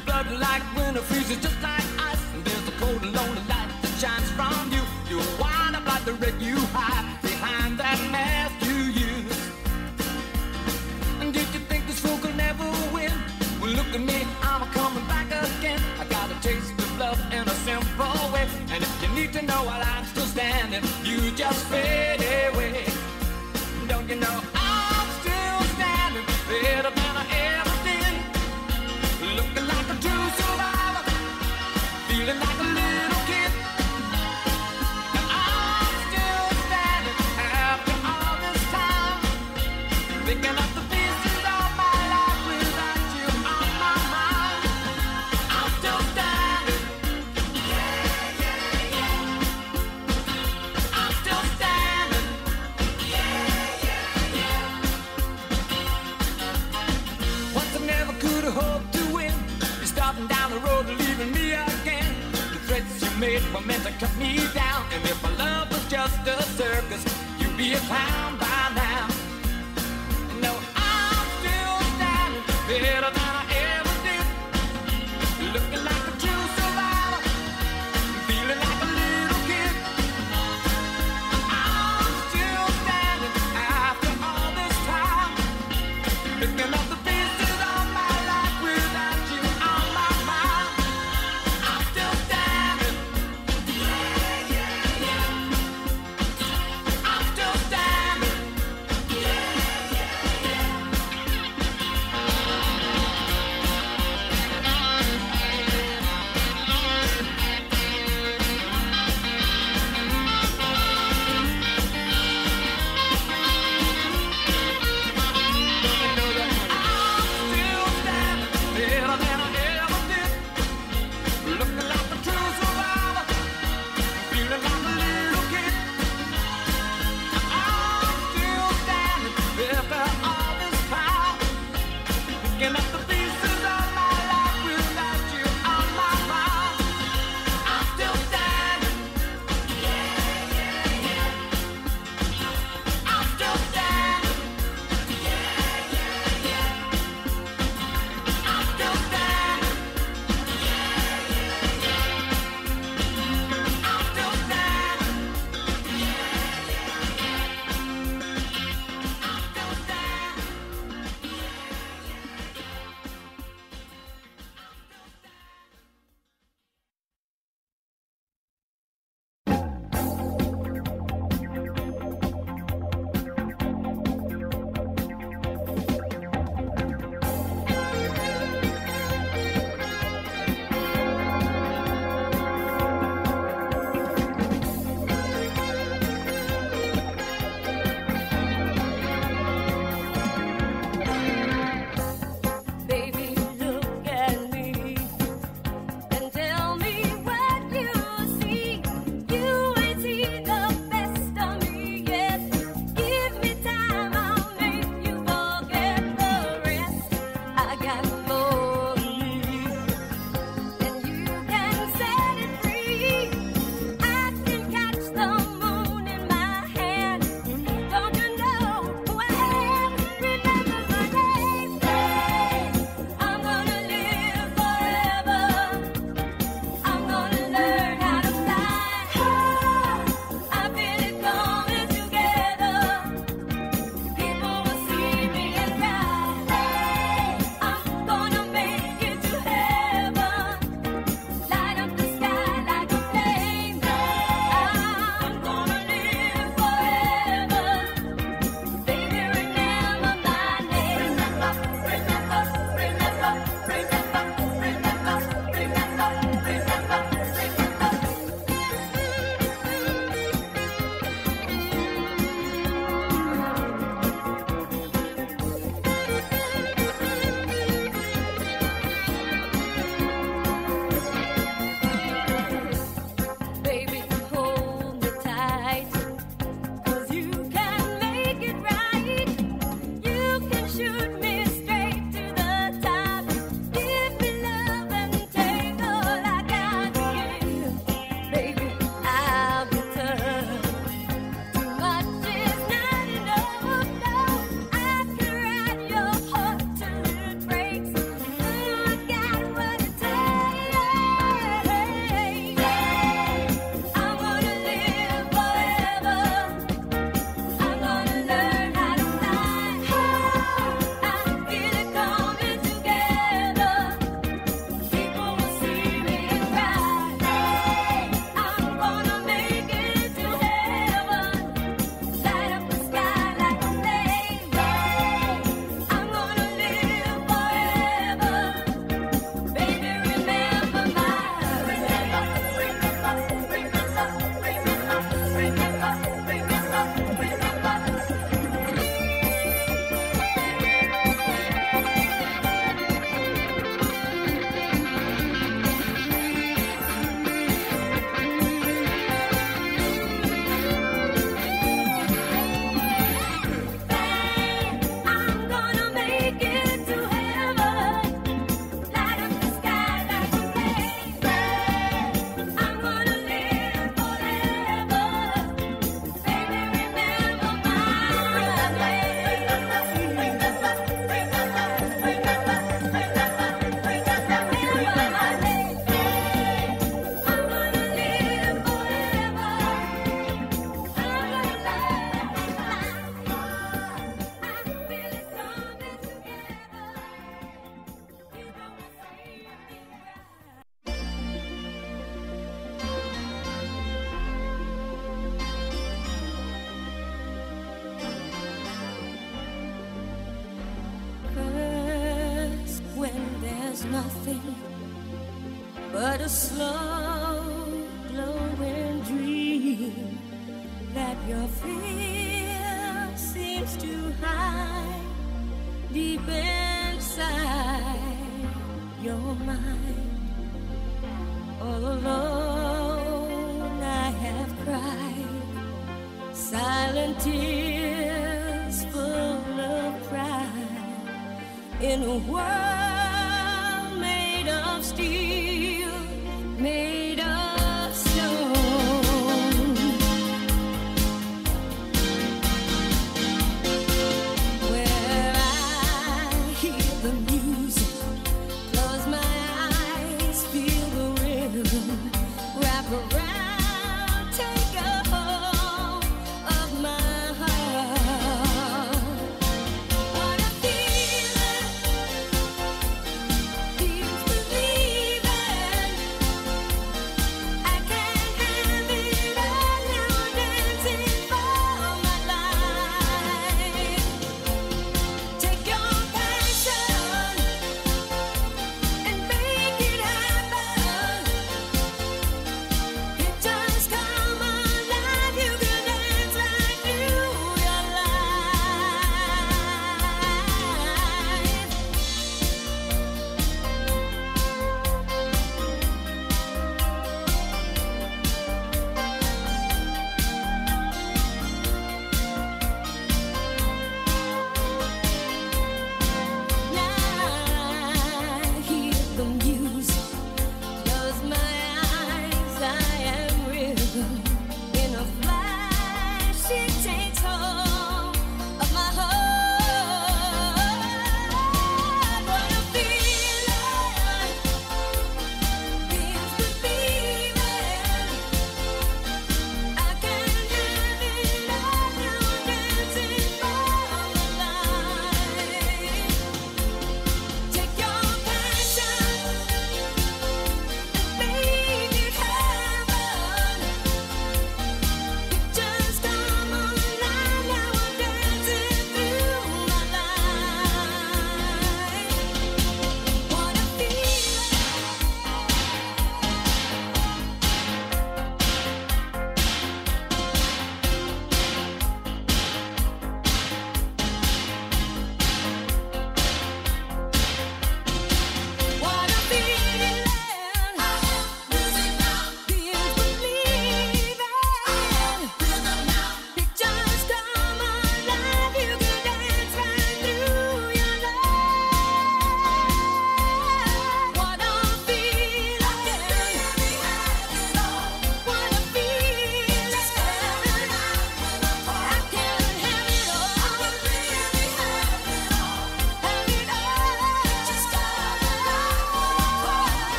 Your blood like winter freezes just like ice. And there's a cold and lonely light that shines from you. You wind up like the wreck you hide behind that mask you use. And did you think this fool could never win? Well, look at me, I'm coming back again. I got a taste of love in a simple way. And if you need to know while I'm still standing, you just fade away. Don't you know I'm still standing better than I ever did? Looking like a true survivor, feeling like a little kid. And I'm still standing after all this time, picking up the pieces of my life without you on my mind. I'm still standing. Yeah, yeah, yeah. I'm still standing. Yeah, yeah, yeah. Once I never could have hoped to win. You're starting down the road and leaving me again. The threats you made were meant to cut me down. And if my love was just a circus, you'd be a clown by now. No, I'm still standing better than I ever did. Looking like a true survivor, feeling like a little kid. I'm still standing after all this time, picking up the pieces of my life without you on my mind. I'm still standing. Yeah, yeah, yeah. I'm still standing. Yeah, yeah, yeah. but a slow glowing dream that your fear seems to hide deep inside your mind. All alone I have cried silent tears full of pride in a world